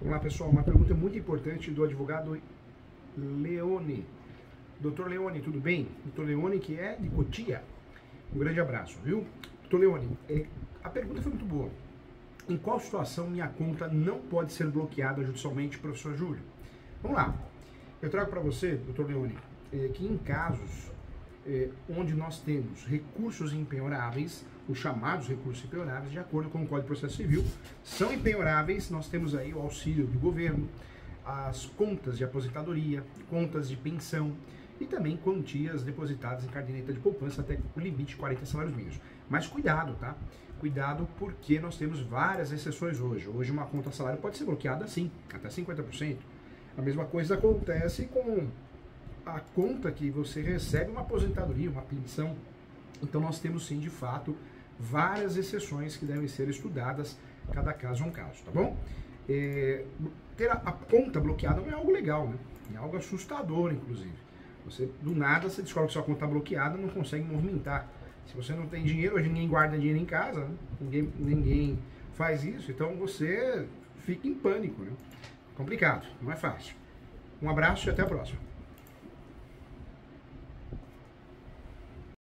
Vamos lá, pessoal, uma pergunta muito importante do advogado Leone. Doutor Leone, tudo bem? Doutor Leone, que é de Cotia. Um grande abraço, viu? Doutor Leone, a pergunta foi muito boa. Em qual situação minha conta não pode ser bloqueada judicialmente, professor Júlio? Vamos lá. Eu trago para você, doutor Leone, que em casos onde nós temos recursos impenhoráveis, os chamados recursos impenhoráveis, de acordo com o Código de Processo Civil, são impenhoráveis. Nós temos aí o auxílio do governo, as contas de aposentadoria, contas de pensão e também quantias depositadas em caderneta de poupança até o limite de 40 salários mínimos. Mas cuidado, tá? Cuidado, porque nós temos várias exceções hoje. Hoje uma conta salário pode ser bloqueada sim, até 50%. A mesma coisa acontece com a conta que você recebe uma aposentadoria, uma pensão. Então nós temos sim, de fato, várias exceções que devem ser estudadas, cada caso é um caso, tá bom? Ter a conta bloqueada não é algo legal, né? É algo assustador, inclusive. Você, do nada, você descobre que sua conta está bloqueada, não consegue movimentar. Se você não tem dinheiro, hoje ninguém guarda dinheiro em casa, né? Ninguém faz isso, então você fica em pânico, né? Complicado, não é fácil. Um abraço e até a próxima.